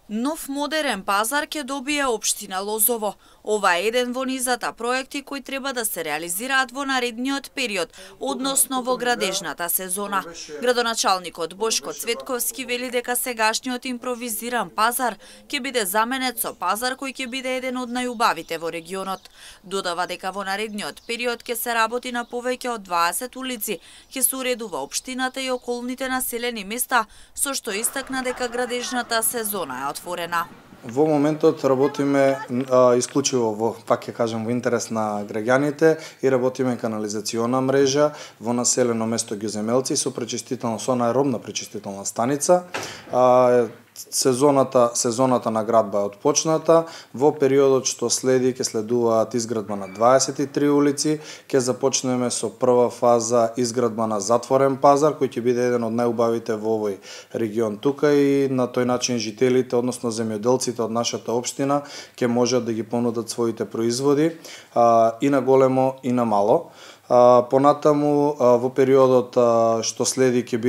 Нов модерен пазар ќе добие општина Лозово. Ова е еден во низата проекти кои треба да се реализираат во наредниот период, односно во градежната сезона. Градоначалникот Бошко Цветковски вели дека сегашниот импровизиран пазар ќе биде заменет со пазар кој ќе биде еден од најубавите во регионот. Додава дека во наредниот период ќе се работи на повеќе од 20 улици, ќе се уредува општината и околните населени места, со што истакна дека градежната сезона е отворена. Во моментот работиме исклучиво во, пак ќе кажам, во интерес на граѓаните и работиме канализациона мрежа во населено место Ѓуземелци со аеробна пречистителна станица. Сезоната на градба е отпочната. Во периодот што следи ќе следуваат изградба на 23 улици, ќе започнеме со прва фаза изградба на затворен пазар кој ќе биде еден од најубавите во овој регион тука и на тој начин жителите, односно земјоделците од нашата општина ќе можат да ги понудат своите производи и на големо и на мало. Понатаму во периодот што следи ќе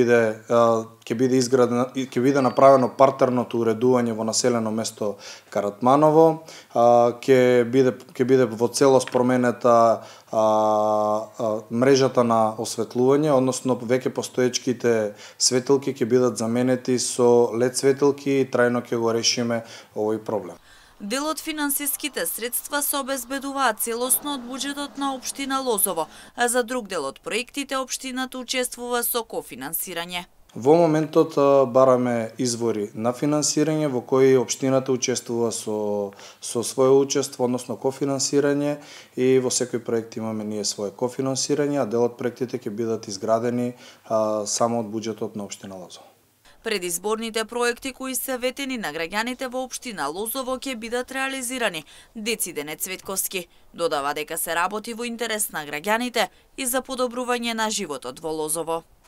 биде направено партерното уредување во населено место Каратманово, ќе биде во целост променета мрежата на осветлување, односно веќе постоечките светилки ќе бидат заменети со LED светилки и трајно ќе го решиме овој проблем. Дел од финансиските средства се обезбедуваат целосно од буџетот на општина Лозово, а за друг дел од проектите општината учествува со кофинансирање. Во моментот бараме извори на финансирање во кои општината учествува со свое учество, односно кофинансирање, и во секој проект имаме ние свое кофинансирање, а дел од проектите ќе бидат изградени само од буџетот на општина Лозово. Предизборните проекти кои се ветени на граѓаните во општина Лозово ќе бидат реализирани. Децидене Цветковски додава дека се работи во интерес на граѓаните и за подобрување на животот во Лозово.